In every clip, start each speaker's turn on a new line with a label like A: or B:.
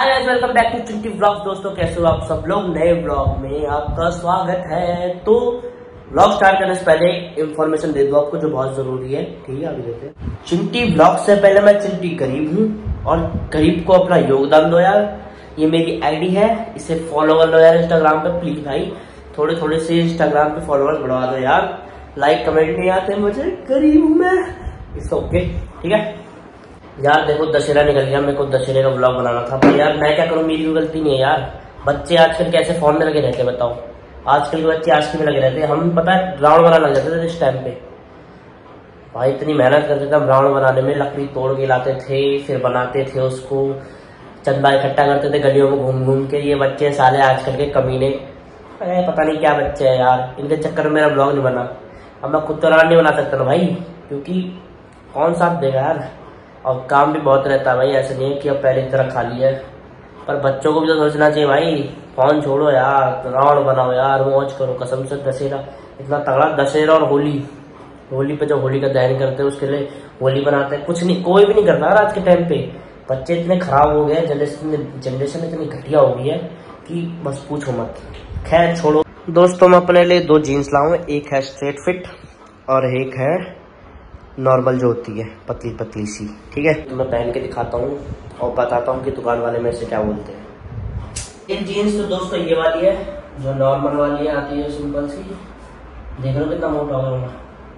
A: Hi guys, welcome back to Chinti vlogs. दोस्तों कैसे हो आप सब लोग। नए व्लॉग में आपका स्वागत है। तो व्लॉग स्टार्ट करने से पहले इंफॉर्मेशन दे दो आपको जो बहुत जरूरी है। ठीक है, अभी देते हैं। चिंटी व्लॉग से पहले मैं चिंटी गरीब हूँ और गरीब को अपना योगदान दो यार। ये मेरी आईडी है, इसे फॉलो कर लो यार इंस्टाग्राम पे प्लीज भाई। थोड़े थोड़े से इंस्टाग्राम पे फॉलोअर्स बढ़वा दो यार। लाइक कमेंट नहीं आते मुझे, गरीब हूँ मैं। इट्स ओके, ठीक है यार। देखो दशहरा निकल गया, मेरे को दशहरे का व्लॉग बनाना था पर यार मैं क्या करूं, मेरी कोई गलती नहीं है यार। बच्चे आजकल कैसे फोन में लगे रहते हैं बताओ। आजकल के बच्चे आजकल में लगे रहते हैं। हम पता है रावण बनाने लग जाते थे इस टाइम पे। भाई इतनी मेहनत करते थे हम रावण बनाने में। लकड़ी तोड़ के लाते थे, फिर बनाते थे उसको, चंदा इकट्ठा करते थे गलियों में घूम घूम के। ये बच्चे साले आजकल के कमीने, पता नहीं क्या बच्चे हैं यार। इनके चक्कर में मेरा ब्लॉग नहीं बना। अब मैं खुद तो रावण नहीं बना सकता ना भाई, क्योंकि कौन साथ देगा यार। और काम भी बहुत रहता है भाई, ऐसा नहीं है कि अब पहले की तरह खाली है। पर बच्चों को भी तो सोचना चाहिए भाई। फोन छोड़ो यार, रावण बनाओ यार, मौज करो कसम से। दशहरा इतना तगड़ा, दशहरा और होली पे जो होली का दहन करते हैं उसके लिए होली बनाते हैं। कुछ नहीं, कोई भी नहीं करता आज के टाइम पे। बच्चे इतने खराब हो गए, जनरेशन इतनी घटिया हो गई है कि बस पूछो मत। खैर छोड़ो दोस्तों, मैं अपने लिए 2 जीन्स लाऊं। एक है स्ट्रेट फिट और एक है नॉर्मल जो होती है पतली पतली सी। ठीक है, तो मैं पहन के दिखाता हूँ और बताता हूँ कि दुकान वाले मेरे से क्या बोलते हैं। एक जीन्स तो दोस्तों ये वाली है जो नॉर्मल वाली है, आती है सिंपल सी। देख रहे हो कितना मोटा हो गया।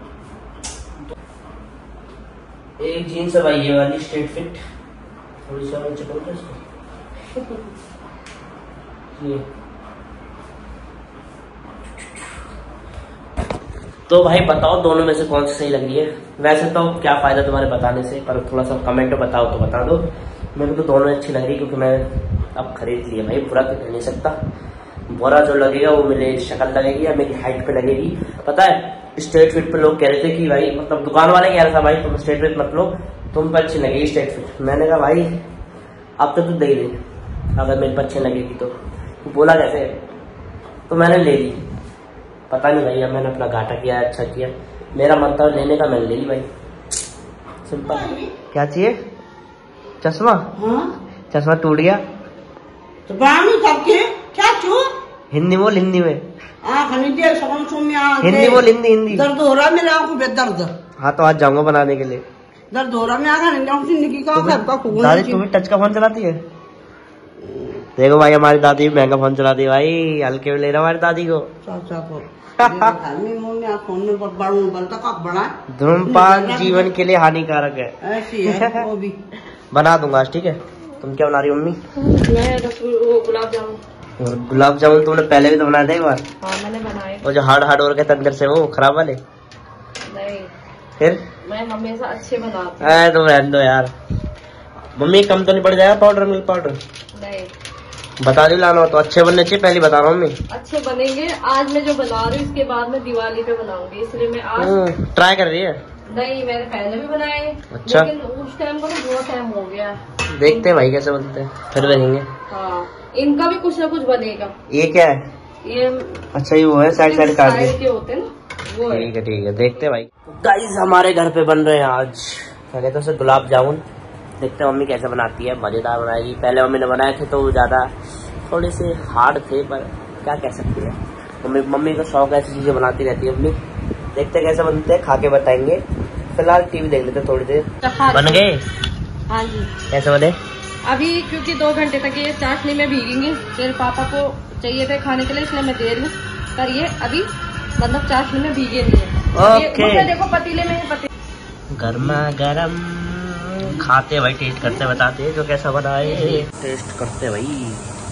A: एक जीन्स है भाई ये वाली स्ट्रेट फिट, थोड़ी सी नीचे बोलते हैं इसको। ये तो भाई बताओ दोनों में से कौन सी सही लग रही है। वैसे तो क्या फायदा तुम्हारे बताने से, पर थोड़ा सा कमेंट में बताओ तो बता दो। मेरे को तो दोनों अच्छी लग रही, क्योंकि मैं अब खरीद लिए भाई, बुरा तो कह नहीं सकता। बुरा जो लगेगा वो मेरी शक्ल लगेगी या मेरी हाइट पे लगेगी। पता है स्ट्रेट फिट पे लोग कह रहे थे कि भाई, मतलब दुकान वाले कह रहा था भाई तुम स्ट्रेट फिट मत लो, तुम पर अच्छी लगेगी स्ट्रेट फिट। मैंने कहा भाई अब तो तू दे दे, अगर मेरे पर अच्छी लगेगी तो। बोला कैसे, तो मैंने ले ली। पता नहीं भाई, अब मैंने अपना घाटा किया है, अच्छा किया। मेरा मन था लेने का, मैंने ले ली भाई, सिंपल। क्या चाहिए? चश्मा? हाँ? चश्मा टूट गया
B: तो क्या
A: हिंदी बोल, हिंदी में।
B: हिंदी
A: बोल, हिंदी।
B: दर्द हो रहा है मेरे आंखों पे, दर्द।
A: हाँ तो आज जाऊंगा बनाने के लिए।
B: दर्द हो रहा है
A: दादी तुम्हें टच का फोन चलाती है? देखो भाई हमारी दादी भी महंगा फोन चलाती है भाई, हल्के में ले रहा हमारी दादी को। धूम्रपान जीवन के लिए हानिकारक है,
B: ऐसी है वो भी।
A: बना दूंगा आज, ठीक है। तुम क्या बना रही हो मम्मी?
B: गुलाब जामुन।
A: गुलाब जामुन तुमने पहले भी तो बनाया था एक बार।
B: हाँ मैंने बनाए।
A: वो जो हार्ड हार्ड हो गए अंदर से, वो खराब वाले?
B: नहीं,
A: फिर
B: मैं हमेशा अच्छे बनाती हूँ।
A: तुम रहने दो यार। मम्मी कम तो नहीं पड़ जाएगा पाउडर, मिल्क पाउडर?
B: नहीं,
A: बता दी लाना हो तो अच्छे बनने चाहिए, पहले बता रहा हूँ मम्मी।
B: अच्छे बनेंगे। आज मैं जो बना रही हूँ इसके बाद मैं दिवाली पे बनाऊंगी, इसलिए मैं आज
A: ट्राई कर रही है।
B: नहीं, मैंने पहले भी बनाए।
A: अच्छा,
B: लेकिन उस टाइम को बहुत टाइम हो गया।
A: देखते हैं भाई कैसे बनते हैं, फिर देखेंगे।
B: हाँ, इनका भी कुछ ना कुछ बनेगा।
A: ये क्या है?
B: ये
A: अच्छा ये वो है, साइड साइड काट के
B: होते हैं ना, वो है।
A: ठीक है देखते हैं भाई। गाइस हमारे घर पे बन रहे हैं आज क्या कहते हैं गुलाब जामुन। देखते हैं मम्मी कैसे बनाती है, मजेदार बनाएगी। पहले मम्मी ने बनाए थे तो ज्यादा थोड़े से हार्ड थे, पर क्या कह सकते हैं। मम्मी का शौक ऐसी चीजें बनाती रहती है मम्मी। देखते हैं कैसे बनते हैं, खा के बताएंगे। फिलहाल टीवी देख लेते थोड़ी देर। बन गए?
B: हाँ जी।
A: कैसे बने?
B: अभी क्योंकि 2 घंटे तक ये चाशनी में भीगेंगे, फिर पापा को चाहिए थे खाने के लिए, इसलिए मैं दे रही हूँ। पर ये अभी मतलब चाशनी में भीगे नहीं है।
A: ओके।
B: देखो पतीले में
A: गर्मा गर्म खाते भाई, टेस्ट करते बताते जो कैसा बना है, टेस्ट करते भाई।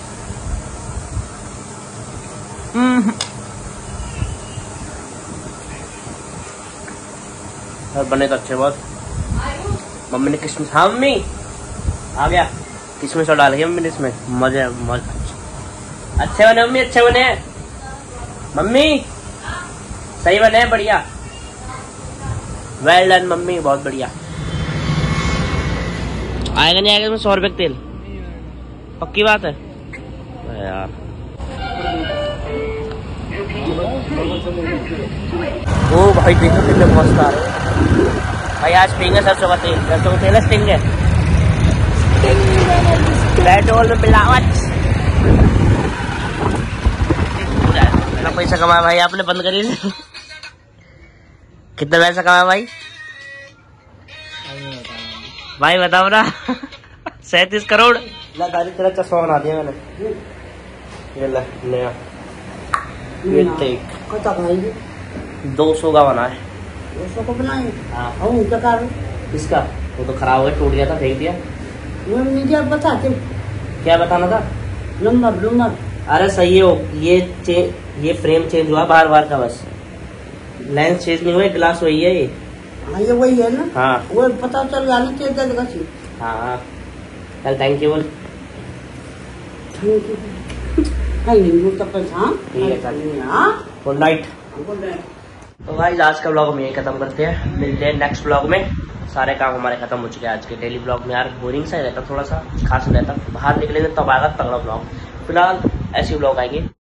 A: बने तो अच्छे बहुत। मम्मी ने किशमिश, हाँ मम्मी आ गया, किशमिश और डाल के मम्मी ने इसमें, मजे अच्छे बने मम्मी, अच्छे बने मम्मी, सही बने, बढ़िया, वेल डन मम्मी, बहुत बढ़िया। आएगा नहीं आएगा इसमें 100 रुपए तेल? पक्की बात है यार। ओ भाई देखो कितने मस्त आ रहे हैं भाई। आज पिंग है सरसों का तेल, सरसों का तेल है, स्टिंग है। पेट्रोल में मिलावट। कितना पैसा कमाया भाई आपने बंद करी? कितना पैसा कमाया भाई? भाई बताओ ना। 37 करोड़। गाड़ी तेरा चश्मा बना दिया मैंने। ये ला नया। ये देख 200 का बना है।
C: 200 को बनाए?
A: हाँ।
C: क्या कारण?
A: इसका वो तो खराब हो गया, टूट गया था, फेंक दिया।
C: मीडिया बताते
A: क्या बताना था?
C: नंबर।
A: अरे सही हो, ये फ्रेम चेंज हुआ बार का, बस लेंस चेंज नहीं हुआ, ग्लास वही है ये।
C: हाँ ये वही है ना।
A: हाँ
C: वो पता चल जाना चाहिए।
A: हाँ चल थैंक यू बोल।
C: ठीक है
A: गुड नाइट। तो भाई आज का ब्लॉग हम यही खत्म करते हैं, मिलते हैं नेक्स्ट ब्लॉग में। सारे काम हमारे खत्म हो चुके हैं आज के। डेली ब्लॉग में यार बोरिंग सा ही रहता, थोड़ा सा खास रहता, बाहर निकलेंगे तब आएगा तगड़ा ब्लॉग। फिलहाल ऐसे ब्लॉग आएंगे।